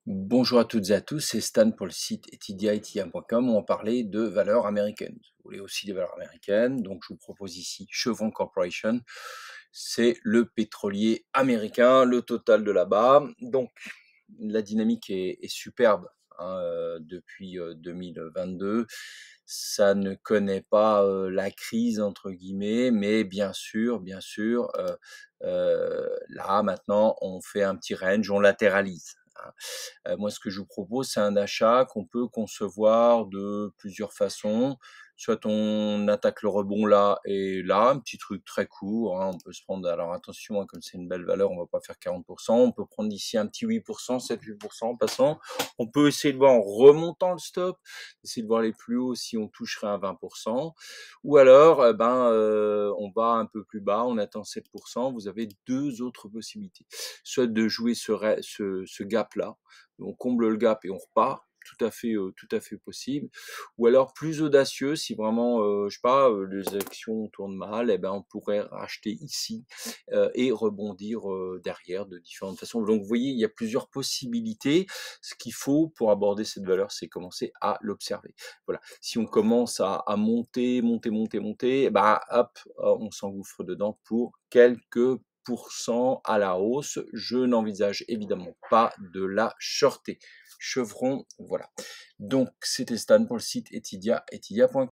Bonjour à toutes et à tous, c'est Stan pour le site etidia.com. On va parler de valeurs américaines. Vous voulez aussi des valeurs américaines, donc je vous propose ici Chevron Corporation. C'est le pétrolier américain, le total de là-bas. Donc la dynamique est superbe hein, depuis 2022. Ça ne connaît pas la crise entre guillemets, mais là maintenant on fait un petit range, on latéralise. Hein. Moi, ce que je vous propose, c'est un achat qu'on peut concevoir de plusieurs façons. Soit on attaque le rebond là et là, un petit truc très court. Hein, on peut se prendre, alors attention, hein, comme c'est une belle valeur, on va pas faire 40%. On peut prendre ici un petit 8%, 7-8% en passant. On peut essayer de voir en remontant le stop, essayer de voir les plus hauts si on toucherait à 20%. Ou alors, on va un peu plus bas, on attend 7%. Vous avez deux autres possibilités. Soit de jouer ce gap-là, on comble le gap et on repart, tout à fait possible. Ou alors plus audacieux, si vraiment, je sais pas, les actions tournent mal, eh ben on pourrait racheter ici et rebondir derrière de différentes façons. Donc vous voyez, il y a plusieurs possibilités. Ce qu'il faut pour aborder cette valeur, c'est commencer à l'observer. Voilà. Si on commence à monter, bah hop, on s'engouffre dedans pour quelques pourcents à la hausse. Je n'envisage évidemment pas de la shorter. Chevron, voilà. Donc, c'était Stan pour le site Etidia.com.